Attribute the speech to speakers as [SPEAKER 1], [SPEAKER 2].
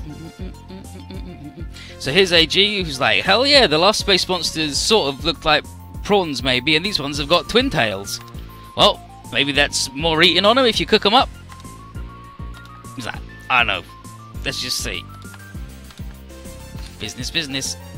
[SPEAKER 1] So here's AG, who's like, hell yeah, the last space monsters sort of look like prawns maybe, and these ones have got twin tails. Well, maybe that's more eating on them if you cook them up. He's like, I don't know. Let's just see. Business, business.